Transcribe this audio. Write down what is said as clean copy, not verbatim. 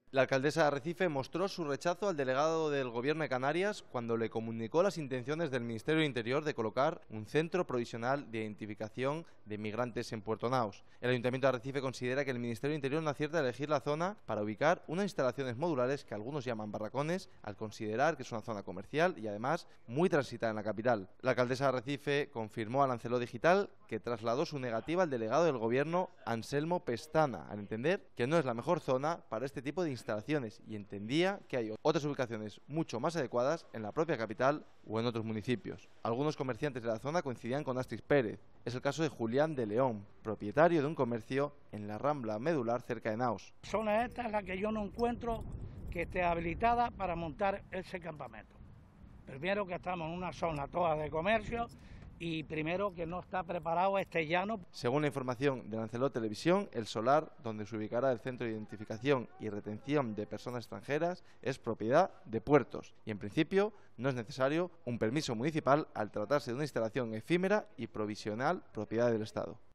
La alcaldesa de Arrecife mostró su rechazo al delegado del Gobierno de Canarias cuando le comunicó las intenciones del Ministerio del Interior de colocar un centro provisional de identificación de migrantes en Puerto Naos. El Ayuntamiento de Arrecife considera que el Ministerio del Interior no acierta a elegir la zona para ubicar unas instalaciones modulares que algunos llaman barracones, al considerar que es una zona comercial y además muy transitada en la capital. La alcaldesa de Arrecife confirmó a Lancelot Digital que trasladó su negativa al delegado del Gobierno, Anselmo Pestana, al entender que no es la mejor zona para este tipo de instalaciones y entendía que hay otras ubicaciones mucho más adecuadas en la propia capital o en otros municipios. Algunos comerciantes de la zona coincidían con Astrid Pérez. Es el caso de Julián de León, propietario de un comercio en la Rambla Medular cerca de Naos. La zona esta es la que yo no encuentro que esté habilitada para montar ese campamento. Primero que estamos en una zona toda de comercio y primero que no está preparado este llano. Según la información de Lancelot Televisión, el solar donde se ubicará el centro de identificación y retención de personas extranjeras es propiedad de Puertos y en principio no es necesario un permiso municipal al tratarse de una instalación efímera y provisional propiedad del Estado.